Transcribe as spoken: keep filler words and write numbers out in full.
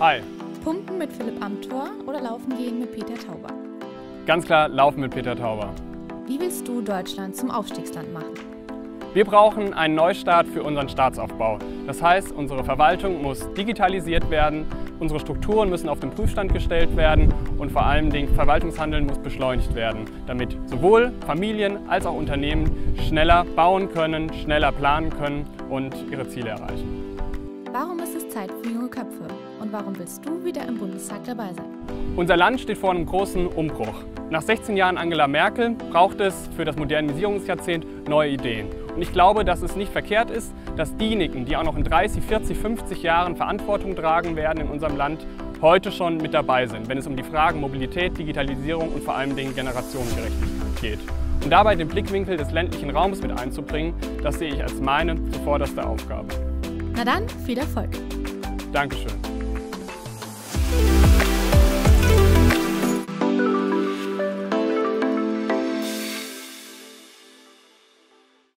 Hi. Pumpen mit Philipp Amthor oder Laufen gehen mit Peter Tauber? Ganz klar, Laufen mit Peter Tauber. Wie willst du Deutschland zum Aufstiegsland machen? Wir brauchen einen Neustart für unseren Staatsaufbau. Das heißt, unsere Verwaltung muss digitalisiert werden, unsere Strukturen müssen auf den Prüfstand gestellt werden und vor allem das Verwaltungshandeln muss beschleunigt werden, damit sowohl Familien als auch Unternehmen schneller bauen können, schneller planen können und ihre Ziele erreichen. Warum ist es Zeit für junge Köpfe und warum willst du wieder im Bundestag dabei sein? Unser Land steht vor einem großen Umbruch. Nach sechzehn Jahren Angela Merkel braucht es für das Modernisierungsjahrzehnt neue Ideen. Und ich glaube, dass es nicht verkehrt ist, dass diejenigen, die auch noch in dreißig, vierzig, fünfzig Jahren Verantwortung tragen werden in unserem Land, heute schon mit dabei sind, wenn es um die Fragen Mobilität, Digitalisierung und vor allem Dingen Generationengerechtigkeit geht. Und dabei den Blickwinkel des ländlichen Raums mit einzubringen, das sehe ich als meine zuvorderste Aufgabe. Na dann, viel Erfolg! Dankeschön.